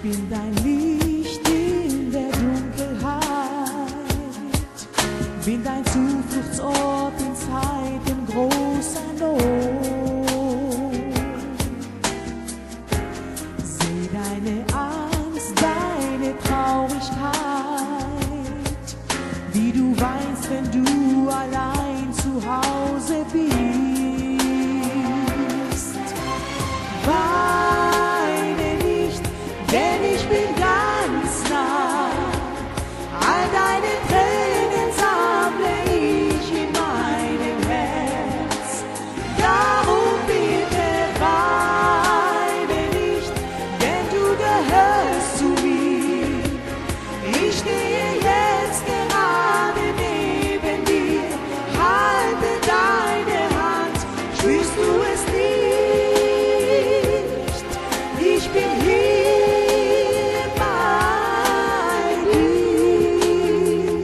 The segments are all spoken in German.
bin dein Licht in der Dunkelheit, bin dein Zufluchtsort in Zeiten großer Not. Seh deine Angst, deine Traurigkeit, wie du weinst, wenn du allein zu Hause bist. Weine nicht, denn ich bin ganz nah. All deine Tränen sammle ich in meinem Herz. Darum bitte weine nicht, denn du gehörst zu mir. Ich stehe jetzt gerade neben dir, halte deine Hand, spürst du es nicht? Ich bin hier bei dir.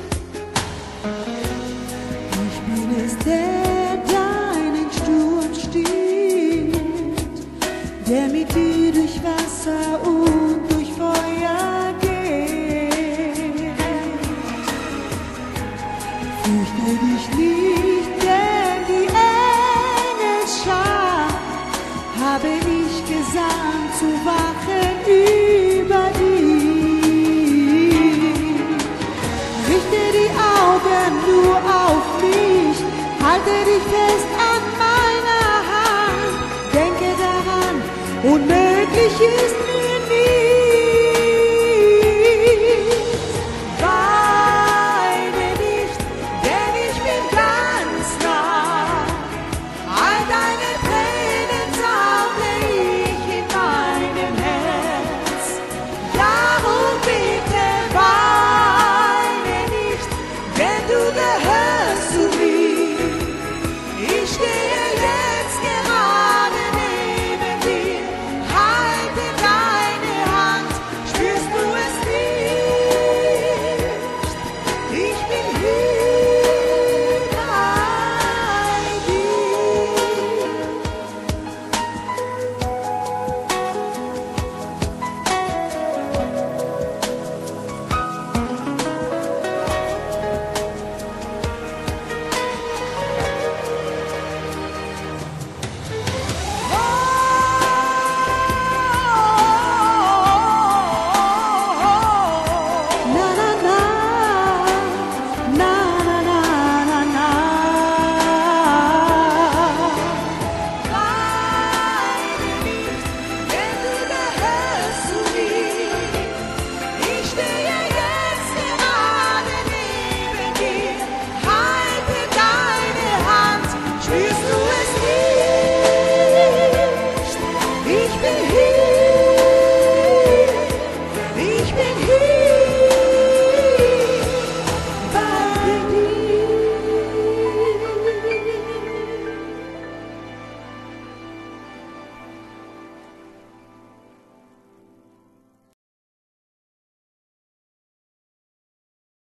Ich bin es, der deinen Sturm stillt, der mit dir durch Wasser und durch Feuer geht. Fürchte dich nicht, denn die Engelschar habe ich gesandt zu wachen über dich. Richte die Augen nur auf mich, halte dich fest an meiner Hand, denke daran, unmöglich ist